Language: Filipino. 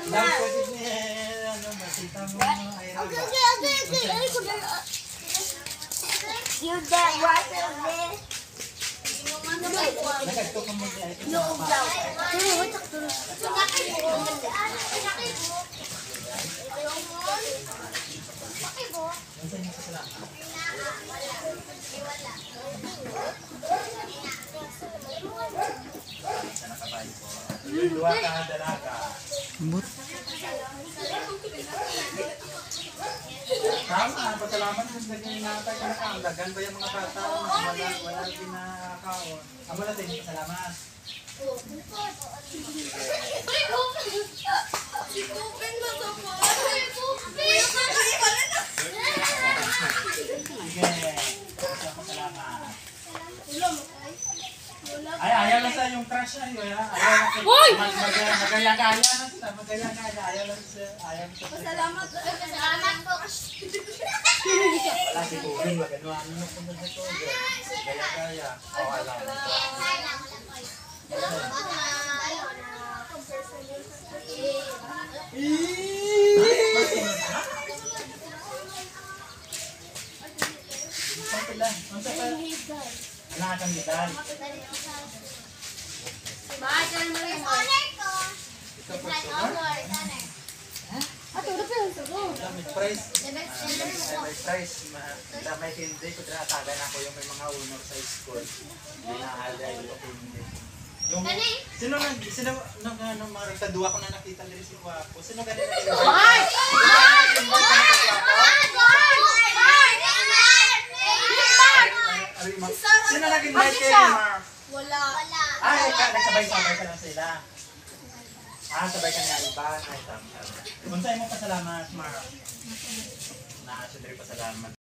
Salamat, Mar. You're that right there. No, daw. Dua ka dalaga. But, Tama, pasalamat sa ganyan natay ka nakaandagan ba yung mga bata? Wala ginakaon. Amo natin yung pasalamat. Sige. Pasalamat. Ay, ayaw lang sa yung crush na yun, ha? Ayaw lang sa magaya-gaya na sila, magaya-gaya. Ayaw lang sa, Salamat po. wala si Kuring, magano-ano na punta sa to. Gaya-gaya. Okay lang. Bakit lang? Ang sa anak kang medal. Ito po may price. May price. May hindi ko tinatagan ako yung may mga honor sa school. Hindi na alay yung hindi. Yung sino nang mga rekadua ko na nakita nila si Wapo. Sino ganito? Sino nag-invite kay Mark? Wala. Ay, nagsabay-sabay ka lang sila. Sabay ka niya iba. Ay, tama. Kung sa'yo mo pasalamat, Mark. Siyempre pasalamat.